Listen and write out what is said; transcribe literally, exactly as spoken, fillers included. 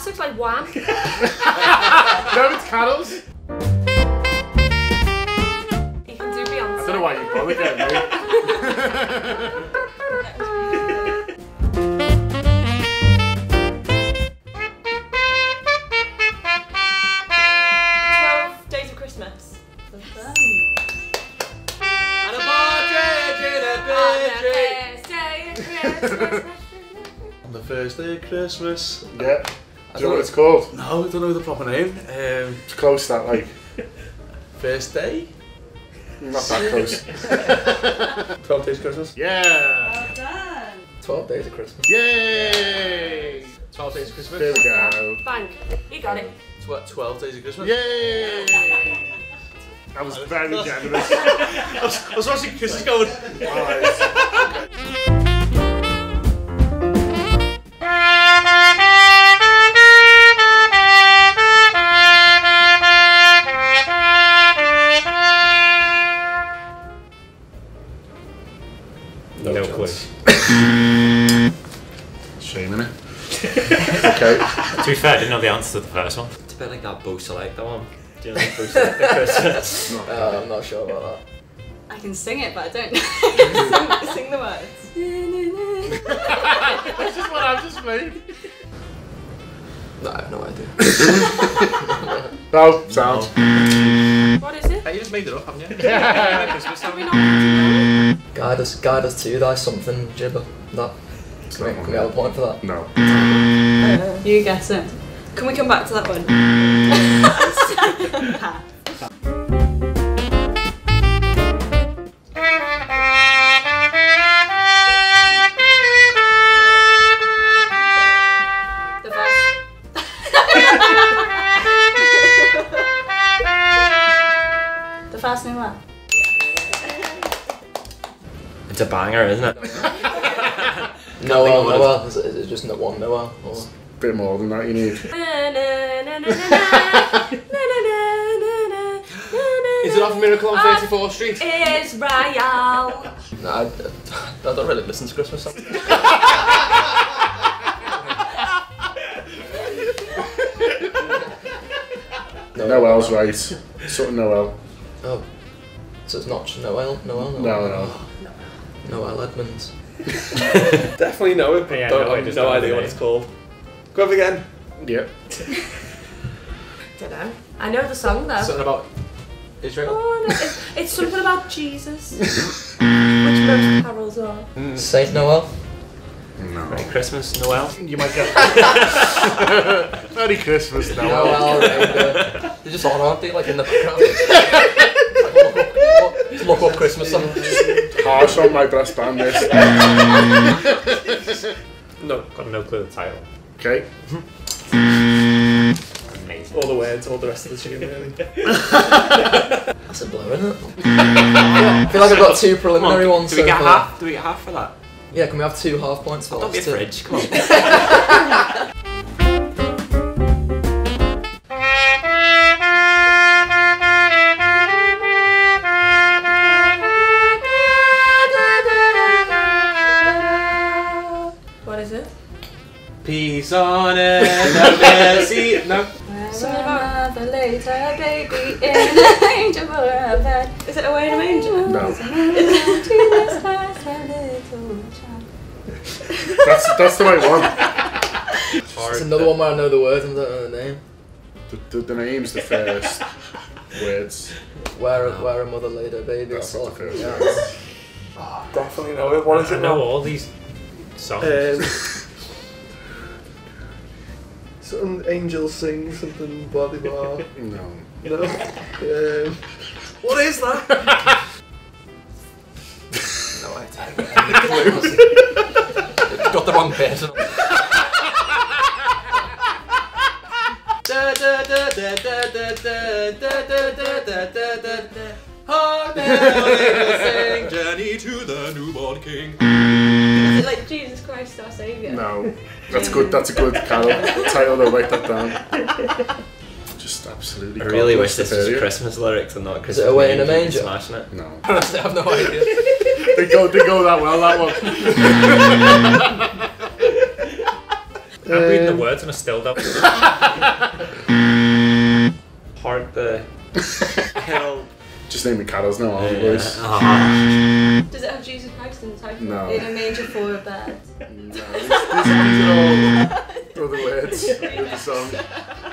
looks like Wham. No, it's carols. You can do Beyonce. I don't know why you bother getting me. twelve Days of Christmas. And a partridge in a pear tree. On the first day of Christmas. Yeah. Do you know what it's called? No, I don't know the proper name. Um, It's close that, like. first day? Not that close. twelve days of Christmas? Yeah! Well done. twelve days of Christmas. Yay! twelve days of Christmas? There we go. Bang. You got it. Tw twelve days of Christmas? Yay! That was very generous. I was, I was watching Chris going. Alright. No, no clue. Shame, innit? Okay. To be fair, I didn't know the answer to the first one. It's a bit like that Bo Select, that one. Do you know Bo Select at Christmas? Uh, I'm not sure about that. I can sing it, but I don't sing, sing the words. That's just what I've just played. No, I have no idea. No, sound. What is it? Hey, you just made it up, haven't you? Yeah. Christmas Are we song. not going to Guide us, guide us to thy something, Gibber. That. Can we, can we have a point for that? No. Uh, you guess it. Can we come back to that one? The first. The first new one. It's a banger, isn't it? Noel, Noel. Is it, is it just no one Noel? Or? Bit more than that you need. Is it off Miracle on thirty-fourth Street? Israel. No, I, I don't really listen to Christmas songs. Noel's right. Something Noel. Oh, so it's not Noel? Noel? Noel? No, no. Noel Edmonds. Definitely know it, but Yeah, don't, no, I have just no don't know idea the what name. it's called. Go up again. Yep. Don't know. I know the song though. Something about Israel. Oh, no. it's, it's something about Jesus, which most carols are. Saint Noel? No. Merry Christmas, Noel. You might get. Merry Christmas, Noel. Noel, Reindeer. They're just on, aren't they? Like in the background. Like, look, up, look, look up Christmas songs. Harsh on my brass band, this. No, got no clue the title. Okay. Amazing. All the words, all the rest of the tune, really. That's a blow, isn't it? I feel like I've got two preliminary Come on, ones do we so get far. half? Do we get half for that? Yeah, can we have two half points for Don't be a that? fridge, come on. What is it? Peace on earth and mercy. No. Something about- Mother later, baby in an angel for a bed. Is it Away in a Manger? No. Jesus Christ, my little child. That's, that's the right one. It's another one where I know the words and don't know the name. The, the, the name's the first words. Where, where a mother laid her baby. That's all the I can- first yeah. words. Definitely know it. What is I it know now? all these songs. Um, Some angels sing something blah blah blah. No. No. Um, what is that? No idea. It's got the wrong person. Da da da da da da da da da da da da da. Hark now, angels sing, journey to the newborn King. Is it like Jesus Christ our Saviour? No. That's good. That's a good carol title. I'll write that down. Just absolutely. I really wish godless this was area. Christmas lyrics and not Christmas. it Away in a Manger? Manger? Smashing it. No. I have no idea. They go. They go that well. That one. I'm reading the Um, words and I still don't. Heart the hell. Just name me carols now, all the Yeah. boys. Uh-huh. Does it have Jesus Christ in the title? No. In a manger for a bed. No, these, these, these are all other words of the song.